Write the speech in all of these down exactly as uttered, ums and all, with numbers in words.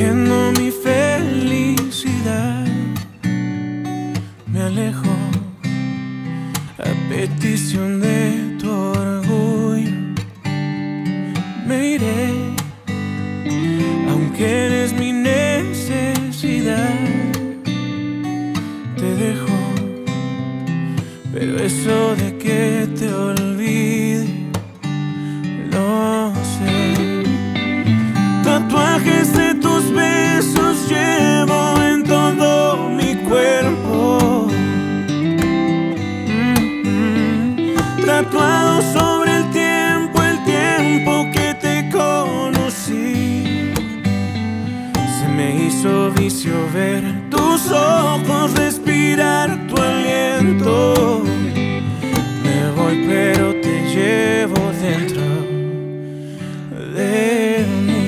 perdiendo mi felicidad. Me alejo a petición de tu orgullo. Me iré, aunque eres mi necesidad. Te dejo, pero eso de que te olvide, lo sé. Tatuajes de tus besos llevo en todo mi cuerpo, mm-hmm. Tatuado sobre el tiempo, el tiempo que te conocí. Se me hizo vicio ver tus ojos, respirar tu aliento. Me voy pero te llevo dentro de mí.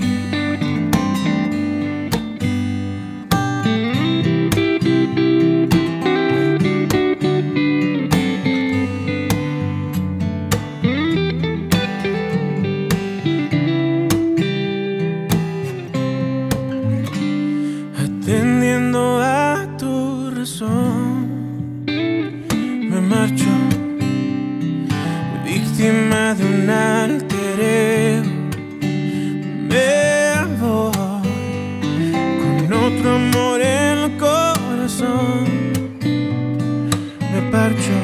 Atendiendo a tu razón, me marcho, víctima de un alter ego. Me voy con otro amor en el corazón. Me parcho,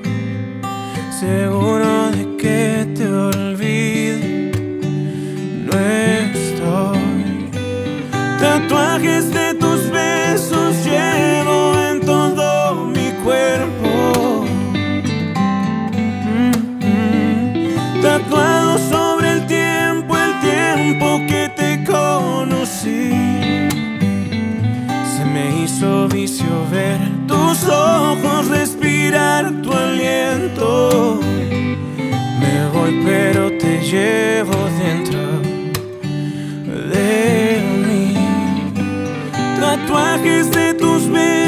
seguro de que te olvide. No estoy. Tatuajes de tus besos llevo en todo mi cuerpo, mm-hmm. Tatuado sobre el tiempo, el tiempo que te conocí. Se me hizo vicio ver tus ojos, respirar tu aliento. Me voy pero te llevo dentro de mí. Tatuajes de tus besos